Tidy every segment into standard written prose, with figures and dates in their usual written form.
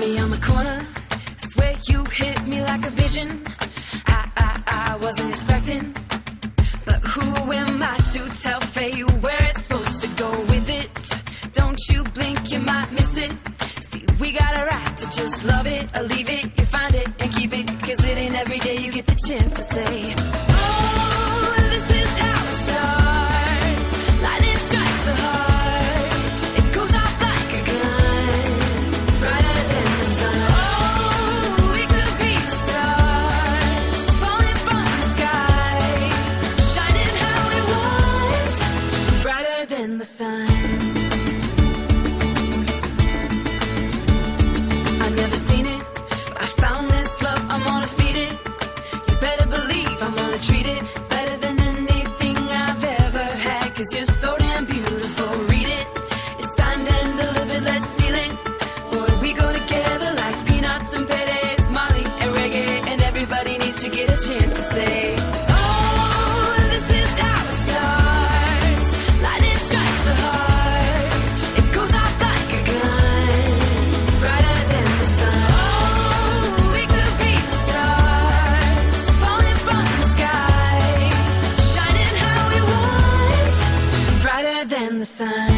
me on the corner, swear you hit me like a vision. I wasn't expecting, but who am I to tell fate where it's supposed to go with it? Don't you blink, you might miss it. See, we got a right to just love it or leave it. You find it and keep it, 'cause it ain't every day you get the chance to say, oh, this is how it starts. Lightning strikes the heart, it goes off like a gun, brighter than the sun. Oh, we could be stars, falling from the sky, shining how we want, brighter than the sun. I've never seen it, but I found this love, I'm gonna feed it. You better believe I'm gonna treat it better than anything I've ever had, 'cause you're so damn beautiful, read it. It's signed and delivered, let's seal it. Boy, we go together like peanuts and paydays, Molly and reggae, and everybody needs to get a chance to say, oh, this is how it starts. Lightning strikes the heart, it goes off like a gun, brighter than the sun. Oh, we could be stars, falling from the sky, shining how we want, brighter than the sun.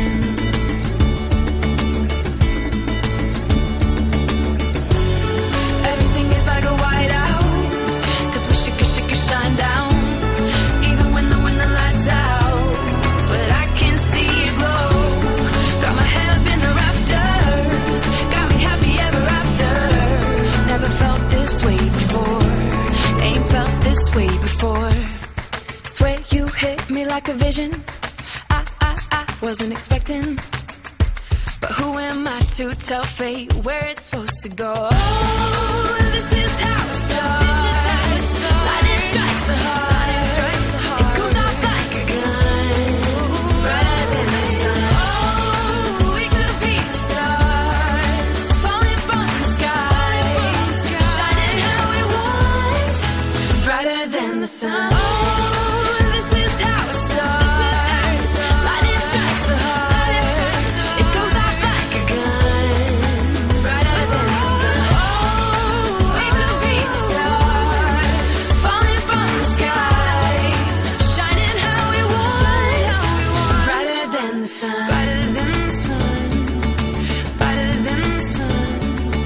Everything is like a whiteout, 'cause we should shine down, even when the lights out. But I can see it glow, got my head up in the rafters, got me happy ever after. Never felt this way before, ain't felt this way before. Swear you hit me like a vision. I wasn't expecting, but who am I to tell fate where it's supposed to go? Oh, this is how it starts. Lightning strikes the heart, it goes off like a gun, brighter than the sun. Oh, we could be stars, falling from the sky, shining how we want, brighter than the sun. Oh, this is how it starts. Lightning strikes the heart, it goes off like a gun, brighter than the sun. Oh, we could be stars, falling from the sky, shining how we want, brighter than the sun. Brighter than the sun, brighter than the sun,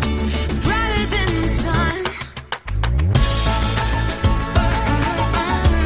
brighter than the sun.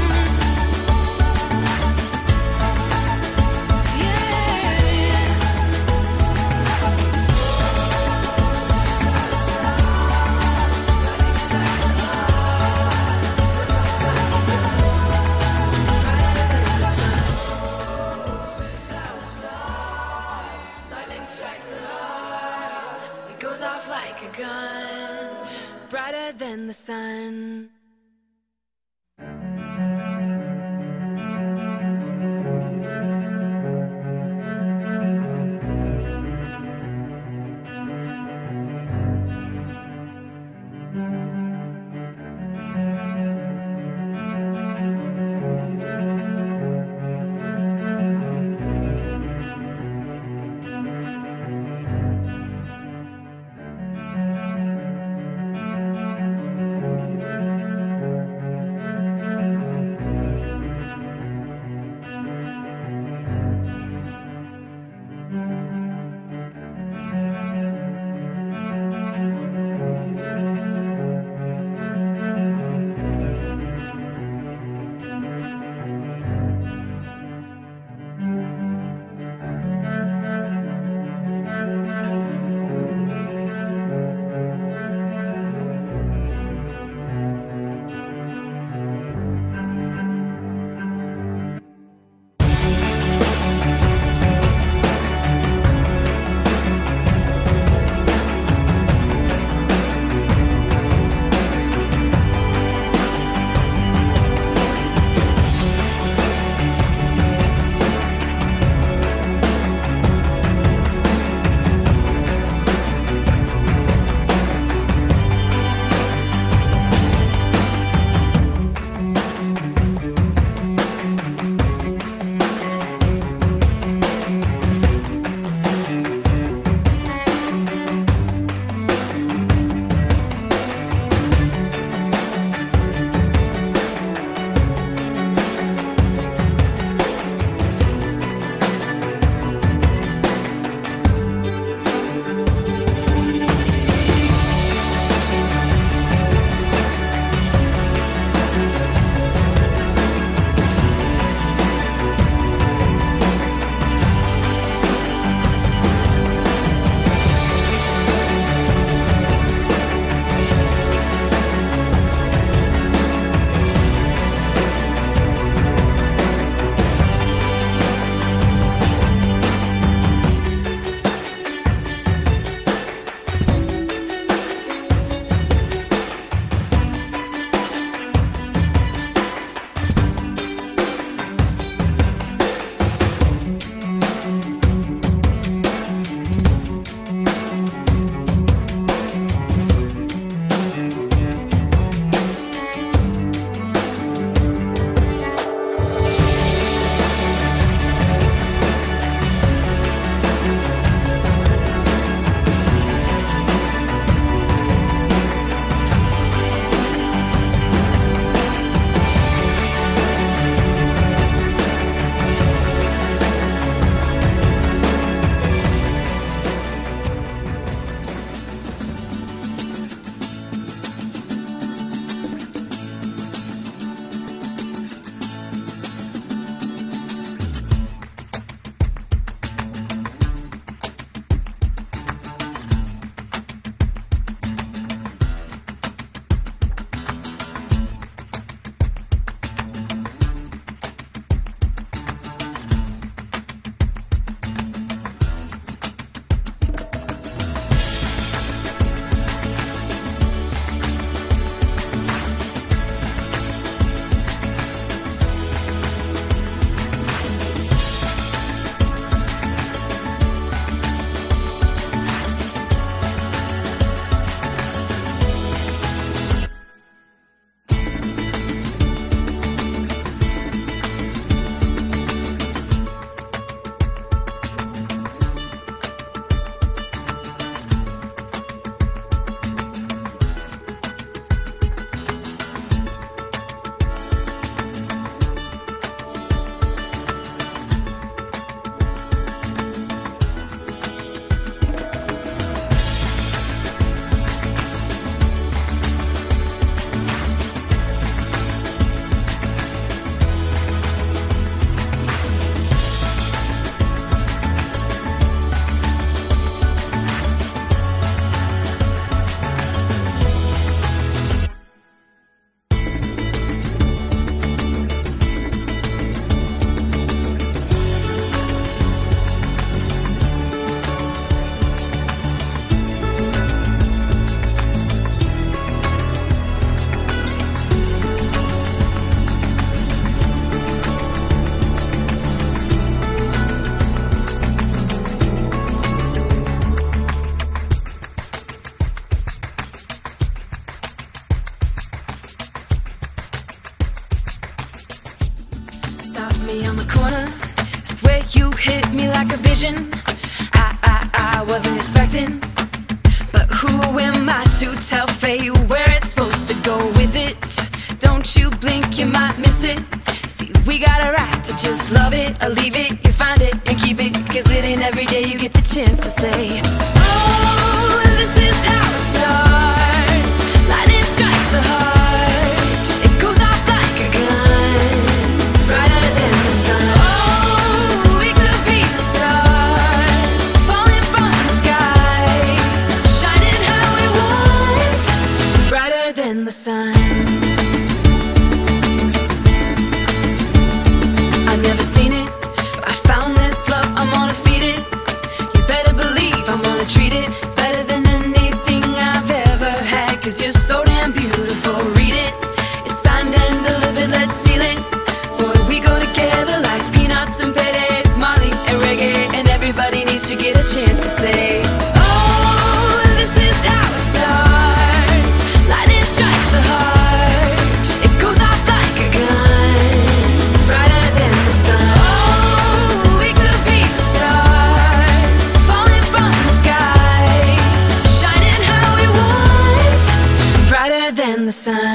corner. Swear you hit me like a vision. I wasn't expecting, but who am I to tell fate where it's supposed to go with it? Don't you blink, you might miss it. See, we got a right to just love it or leave it. You find it and keep it, 'cause it ain't every day you get the chance to say, oh, this is how it starts. Lightning strikes the heart. It goes off like a gun, brighter than the sun. Oh, we could be the stars, falling from the sky, shining how we want, brighter than the sun. I've never seen it, but I found this love, I'm gonna feed it. You better believe I'm gonna treat it better than anything I've ever had, 'cause you're so damn beautiful. Read it, it's signed and delivered, let's seal it. Boy, we go together like peanuts and paydays, Molly and reggae, and everybody needs to get a chance to say, oh, this is how it starts. Lightning strikes the heart. It goes off like a gun, brighter than the sun. Oh, we could be the stars, falling from the sky, shining how we want, brighter than the sun.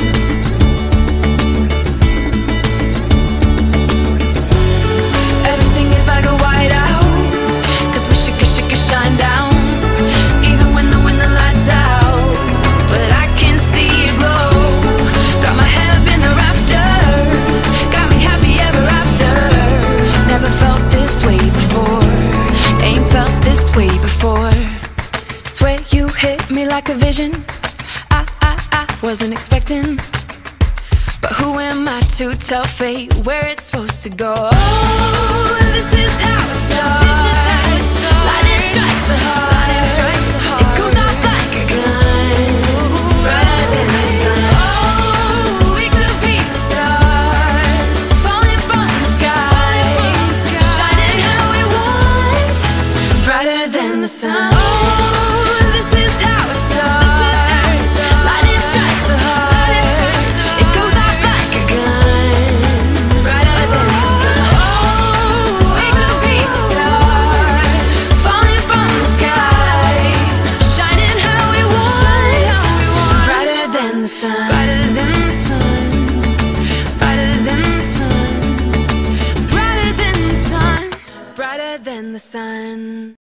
Everything is like a whiteout, 'cause we should shine down, even when the lights out. But I can see you glow. Got my head up in the rafters, got me happy ever after. Never felt this way before, ain't felt this way before. Swear you hit me like a vision. I wasn't expecting, but who am I to tell fate where it's supposed to go? Oh, this is how it starts. Lightning strikes the heart. It goes off like a gun, brighter than the sun. Oh, we could be the stars, falling from the sky, shining how we want, brighter than the sun. Oh, this is how it starts. Lightning strikes the heart. It goes off like a gun, brighter than the sun. Oh, we could be the stars, falling from the sky, shining how we want, brighter than the sun. Brighter than the sun, brighter than the sun, brighter than the sun, brighter than the sun.